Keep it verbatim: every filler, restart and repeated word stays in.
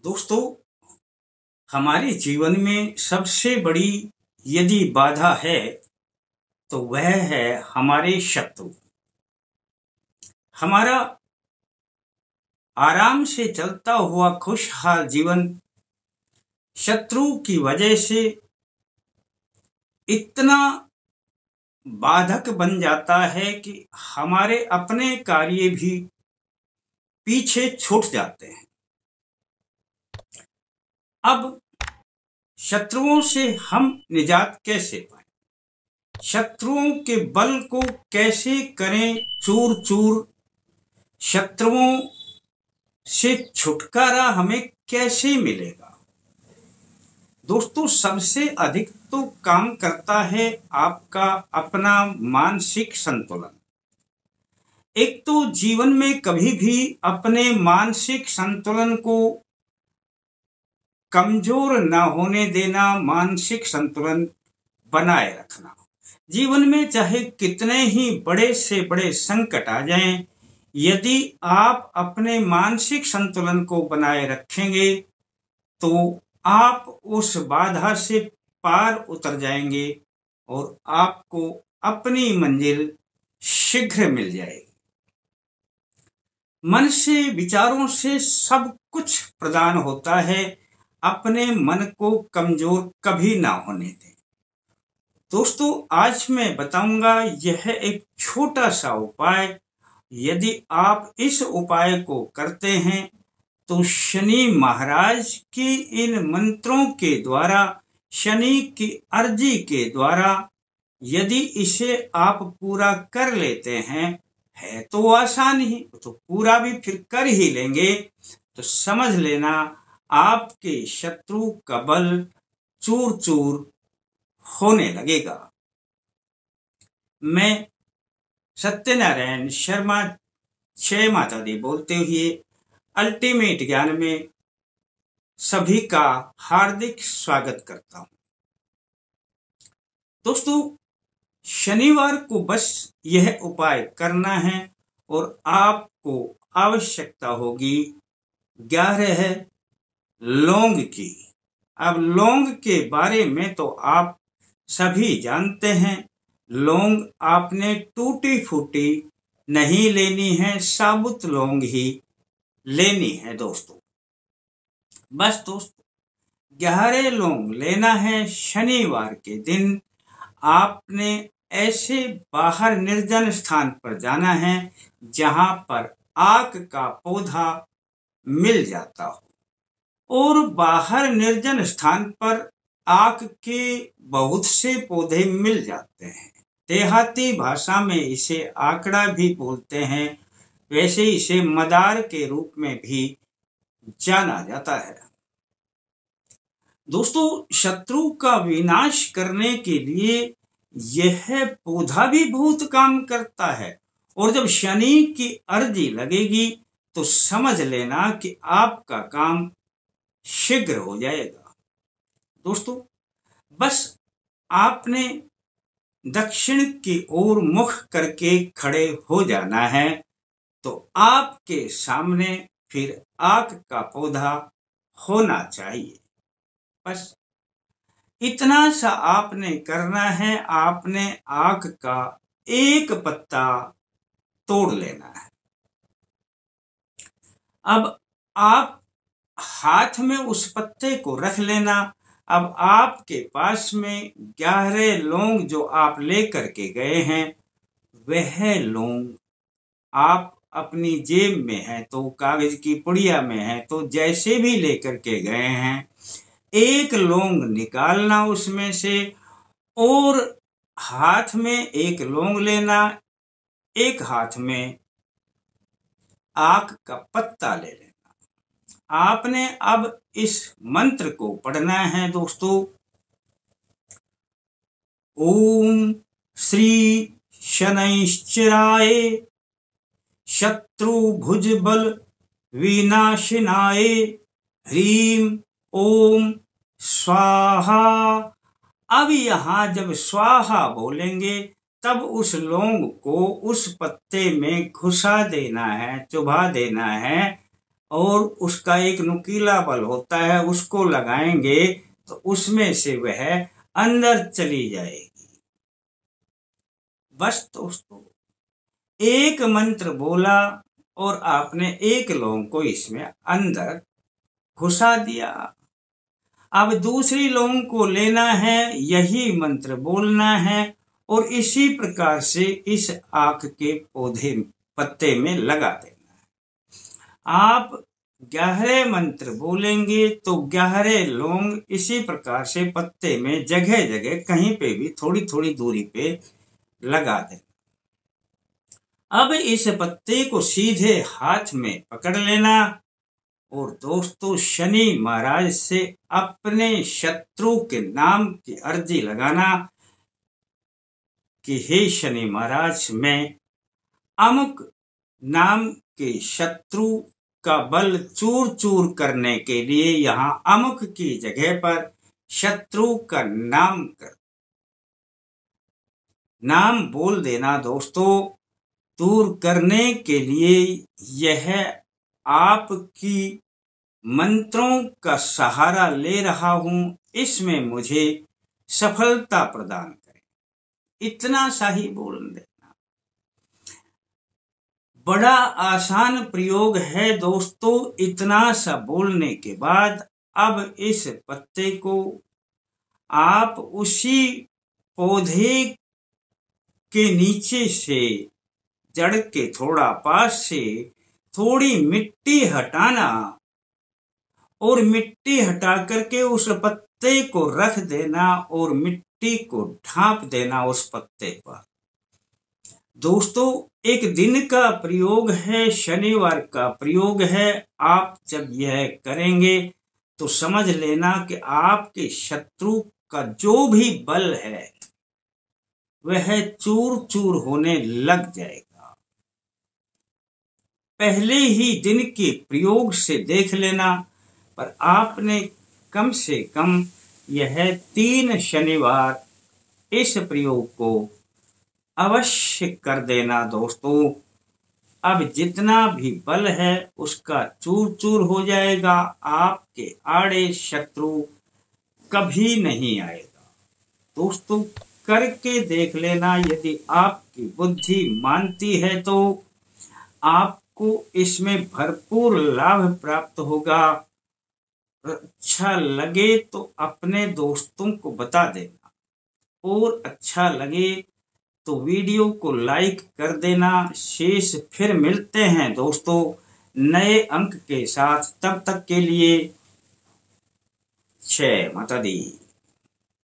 दोस्तों, हमारे जीवन में सबसे बड़ी यदि बाधा है तो वह है हमारे शत्रु। हमारा आराम से चलता हुआ खुशहाल जीवन शत्रु की वजह से इतना बाधक बन जाता है कि हमारे अपने कार्य भी पीछे छूट जाते हैं। अब शत्रुओं से हम निजात कैसे पाएं? शत्रुओं के बल को कैसे करें चूर चूर? शत्रुओं से छुटकारा हमें कैसे मिलेगा? दोस्तों, सबसे अधिक तो काम करता है आपका अपना मानसिक संतुलन। एक तो जीवन में कभी भी अपने मानसिक संतुलन को कमजोर न होने देना, मानसिक संतुलन बनाए रखना। जीवन में चाहे कितने ही बड़े से बड़े संकट आ जाएं, यदि आप अपने मानसिक संतुलन को बनाए रखेंगे तो आप उस बाधा से पार उतर जाएंगे और आपको अपनी मंजिल शीघ्र मिल जाएगी। मन से, विचारों से सब कुछ प्रदान होता है। अपने मन को कमजोर कभी ना होने दें। दोस्तों, आज मैं बताऊंगा यह एक छोटा सा उपाय। यदि आप इस उपाय को करते हैं तो शनि महाराज की इन मंत्रों के द्वारा, शनि की अर्जी के द्वारा यदि इसे आप पूरा कर लेते हैं, है तो आसान ही, तो पूरा भी फिर कर ही लेंगे, तो समझ लेना आपके शत्रु का बल चूर चूर होने लगेगा। मैं सत्यनारायण शर्मा जय माता दी बोलते हुए अल्टीमेट ज्ञान में सभी का हार्दिक स्वागत करता हूं। दोस्तों, शनिवार को बस यह उपाय करना है और आपको आवश्यकता होगी ग्यारह लौंग की। अब लौंग के बारे में तो आप सभी जानते हैं। लौंग आपने टूटी फूटी नहीं लेनी है, साबुत लौंग ही लेनी है। दोस्तों, बस दोस्तों ग्यारह लौंग लेना है। शनिवार के दिन आपने ऐसे बाहर निर्जन स्थान पर जाना है जहां पर आक का पौधा मिल जाता हो, और बाहर निर्जन स्थान पर आक के बहुत से पौधे मिल जाते हैं। देहाती भाषा में इसे आकड़ा भी बोलते हैं, वैसे इसे मदार के रूप में भी जाना जाता है। दोस्तों, शत्रु का विनाश करने के लिए यह पौधा भी बहुत काम करता है, और जब शनि की अर्जी लगेगी तो समझ लेना कि आपका काम शीघ्र हो जाएगा। दोस्तों, बस आपने दक्षिण की ओर मुख करके खड़े हो जाना है, तो आपके सामने फिर आक का पौधा होना चाहिए। बस इतना सा आपने करना है। आपने आक का एक पत्ता तोड़ लेना है। अब आप हाथ में उस पत्ते को रख लेना। अब आपके पास में ग्यारह लौंग जो आप लेकर के गए हैं, वह लौंग आप अपनी जेब में है तो कागज की पुड़िया में है तो जैसे भी लेकर के गए हैं, एक लौंग निकालना उसमें से और हाथ में एक लौंग लेना, एक हाथ में आक का पत्ता ले लेना। आपने अब इस मंत्र को पढ़ना है। दोस्तों, ओम श्री शनैश्चराय शत्रु भुज बल विनाशिनाय ह्रीम ओम स्वाहा। अब यहां जब स्वाहा बोलेंगे तब उस लौंग को उस पत्ते में घुसा देना है, चुभा देना है, और उसका एक नुकीला बल होता है, उसको लगाएंगे तो उसमें से वह अंदर चली जाएगी। बस दोस्तों, एक मंत्र बोला और आपने एक लौंग को इसमें अंदर घुसा दिया। अब दूसरी लौंग को लेना है, यही मंत्र बोलना है और इसी प्रकार से इस आक के पौधे पत्ते में लगा देना है। आप गहरे मंत्र बोलेंगे तो गहरे लौंग इसी प्रकार से पत्ते में जगह जगह कहीं पे भी थोड़ी थोड़ी दूरी पे लगा देना। अब इस पत्ते को सीधे हाथ में पकड़ लेना और दोस्तों शनि महाराज से अपने शत्रु के नाम की अर्जी लगाना कि हे शनि महाराज, मैं अमुक नाम के शत्रु का बल चूर चूर करने के लिए यहाँ अमुक की जगह पर शत्रु का नाम कर नाम बोल देना। दोस्तों, दूर करने के लिए यह आपकी मंत्रों का सहारा ले रहा हूं, इसमें मुझे सफलता प्रदान करें, इतना सा ही बोल देना। बड़ा आसान प्रयोग है दोस्तों। इतना सा बोलने के बाद अब इस पत्ते को आप उसी पौधे के नीचे से जड़ के थोड़ा पास से थोड़ी मिट्टी हटाना और मिट्टी हटा करके उस पत्ते को रख देना और मिट्टी को ढांप देना उस पत्ते पर। दोस्तों, एक दिन का प्रयोग है, शनिवार का प्रयोग है। आप जब यह करेंगे तो समझ लेना कि आपके शत्रु का जो भी बल है वह चूर चूर होने लग जाएगा। पहले ही दिन के प्रयोग से देख लेना, पर आपने कम से कम यह तीन शनिवार इस प्रयोग को अवश्य कर देना दोस्तों। अब जितना भी बल है उसका चूर चूर हो जाएगा, आपके आड़े शत्रु कभी नहीं आएगा। दोस्तों, करके देख लेना, यदि आपकी बुद्धि मानती है तो आपको इसमें भरपूर लाभ प्राप्त होगा। अच्छा लगे तो अपने दोस्तों को बता देना और अच्छा लगे तो वीडियो को लाइक कर देना। शेष फिर मिलते हैं दोस्तों नए अंक के साथ, तब तक के लिए जय माता दी।